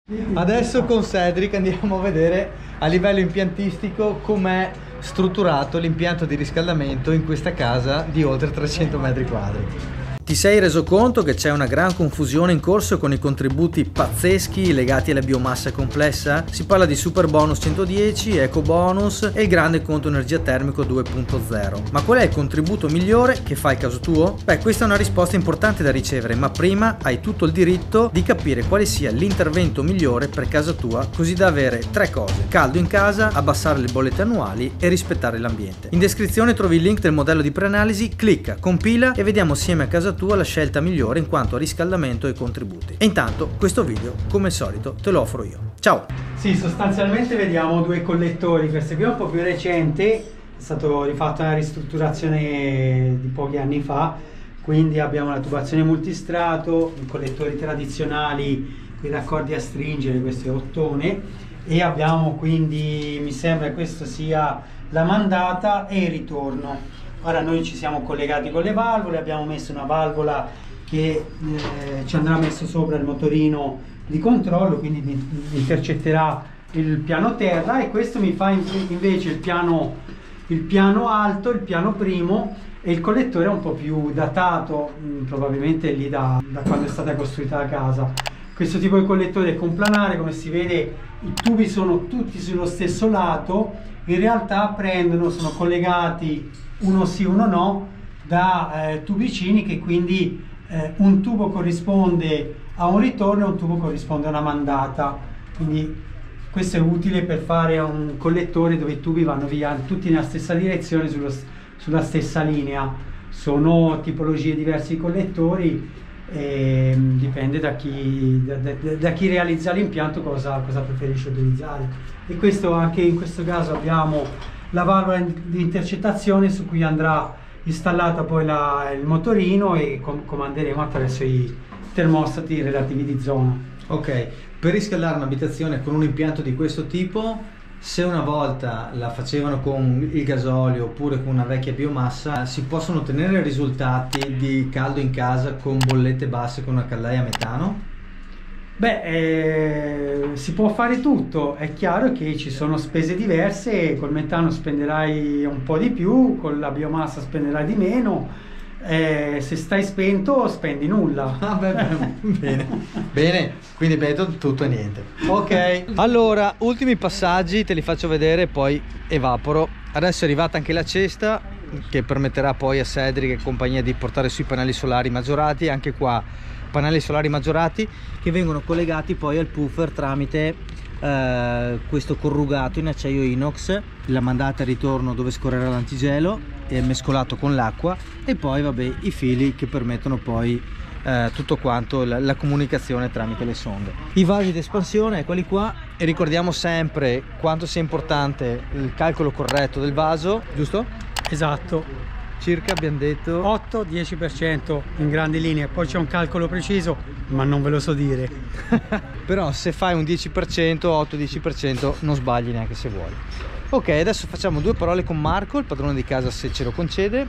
Adesso con Cedric andiamo a vedere a livello impiantistico com'è strutturato l'impianto di riscaldamento in questa casa di oltre 300 metri quadri. Ti sei reso conto che c'è una gran confusione in corso con i contributi pazzeschi legati alla biomassa complessa? Si parla di super bonus 110, eco bonus e il grande conto energia termico 2.0. Ma qual è il contributo migliore che fa il caso tuo? Beh, questa è una risposta importante da ricevere, ma prima hai tutto il diritto di capire quale sia l'intervento migliore per casa tua, così da avere tre cose: caldo in casa, abbassare le bollette annuali e rispettare l'ambiente. In descrizione trovi il link del modello di preanalisi, clicca, compila e vediamo assieme a casa tua la scelta migliore in quanto a riscaldamento e contributi. E intanto questo video, come al solito, te lo offro io. Ciao! Sì, sostanzialmente vediamo due collettori. Questo qui è un po' più recente, è stato rifatto una ristrutturazione di pochi anni fa, quindi abbiamo la tubazione multistrato, i collettori tradizionali, i raccordi a stringere, questo è ottone, e abbiamo quindi, mi sembra che questo sia la mandata e il ritorno. Ora noi ci siamo collegati con le valvole, abbiamo messo una valvola che ci andrà messo sopra il motorino di controllo, quindi intercetterà il piano terra, e questo mi fa invece il piano alto, il piano primo, e il collettore è un po' più datato, probabilmente lì da quando è stata costruita la casa. Questo tipo di collettore è complanare, come si vede i tubi sono tutti sullo stesso lato, in realtà sono collegati uno sì uno no da tubicini, che quindi un tubo corrisponde a un ritorno e un tubo corrisponde a una mandata, quindi questo è utile per fare un collettore dove i tubi vanno via tutti nella stessa direzione, sulla stessa linea. Sono tipologie diverse di collettori, dipende da chi realizza l'impianto cosa preferisce utilizzare. E questo, anche in questo caso abbiamo la valvola di intercettazione su cui andrà installata poi il motorino, e comanderemo attraverso i termostati relativi di zona. Ok, per riscaldare un'abitazione con un impianto di questo tipo, se una volta la facevano con il gasolio oppure con una vecchia biomassa, si possono ottenere risultati di caldo in casa con bollette basse con una caldaia a metano? Beh, si può fare tutto, è chiaro che ci sono spese diverse, col metano spenderai un po' di più, con la biomassa spenderai di meno, se stai spento spendi nulla. Ah, bene, bene, quindi vedo tutto e niente. Ok, allora, ultimi passaggi te li faccio vedere, poi evaporo. Adesso è arrivata anche la cesta, che permetterà poi a Cedric e compagnia di portare sui pannelli solari maggiorati. Anche qua pannelli solari maggiorati che vengono collegati poi al puffer tramite questo corrugato in acciaio inox, la mandata e ritorno dove scorrerà l'antigelo è mescolato con l'acqua, e poi vabbè i fili che permettono poi tutto quanto la comunicazione tramite le sonde. I vasi di espansione, eccoli qua, e ricordiamo sempre quanto sia importante il calcolo corretto del vaso, giusto? Esatto. Circa abbiamo detto 8-10% in grandi linee, poi c'è un calcolo preciso ma non ve lo so dire. Però se fai un 10%, 8-10% non sbagli neanche se vuoi. Ok, adesso facciamo due parole con Marco, il padrone di casa, se ce lo concede.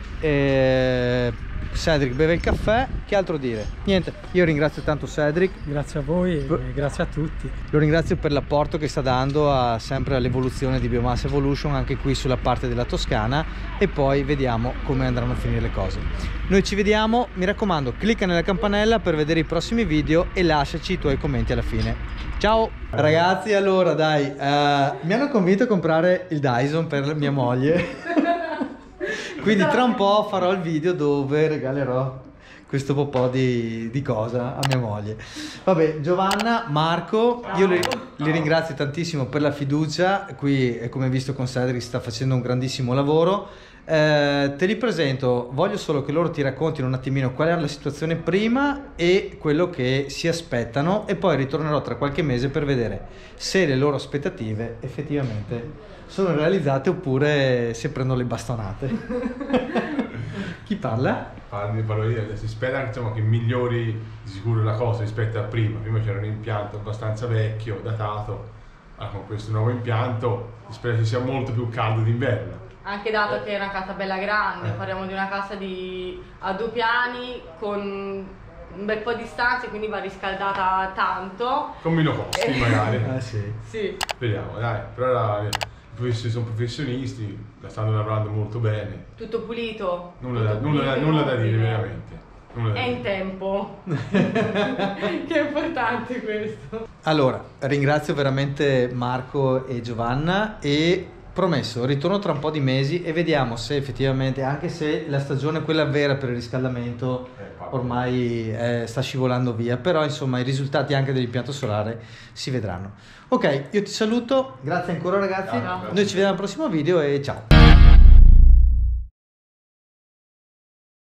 Cedric beve il caffè, che altro dire? Niente, io ringrazio tanto Cedric. Grazie a voi e grazie a tutti. Lo ringrazio per l'apporto che sta dando sempre all'evoluzione di Biomass Evolution, anche qui sulla parte della Toscana, e poi vediamo come andranno a finire le cose. Noi ci vediamo, mi raccomando, clicca nella campanella per vedere i prossimi video e lasciaci i tuoi commenti alla fine. Ciao! Ragazzi, allora dai, mi hanno convinto a comprare il Dyson per mia moglie. Quindi tra un po' farò il video dove regalerò questo po' di cosa a mia moglie. Vabbè, Giovanna, Marco, io li ringrazio tantissimo per la fiducia. Qui, come visto con Cedric, sta facendo un grandissimo lavoro. Te li presento, voglio solo che loro ti raccontino un attimino qual era la situazione prima e quello che si aspettano, e poi ritornerò tra qualche mese per vedere se le loro aspettative effettivamente sono realizzate oppure se prendono le bastonate. Chi parla? Parlo io. Si spera, diciamo, che migliori di sicuro la cosa rispetto a prima. Prima c'era un impianto abbastanza vecchio, datato. Con questo nuovo impianto si spera che sia molto più caldo d'inverno. Anche dato che è una casa bella grande, parliamo di una casa a 2 piani con un bel po' di stanze, quindi va riscaldata tanto. Con meno costi magari. Sì. Sì. Vediamo, dai, per ora sono professionisti, la stanno lavorando molto bene. Tutto pulito. Nulla da dire, veramente. È in tempo. Che è importante questo. Allora, ringrazio veramente Marco e Giovanna e promesso, ritorno tra un po' di mesi e vediamo se effettivamente, anche se la stagione quella vera per il riscaldamento ormai sta scivolando via, però insomma i risultati anche dell'impianto solare si vedranno. Ok, io ti saluto, grazie ancora ragazzi, Ciao. noi ci vediamo al prossimo video e ciao.